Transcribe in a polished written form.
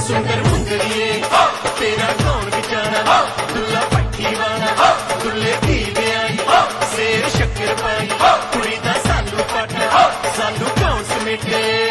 सुंदर मुंदरिए तेरा कौन बेचारा दुल्ला पट्टी वाला दुल्ले की आई शेर शक्कर पाई कुड़ी दा सालू पट सालू कौन समेटे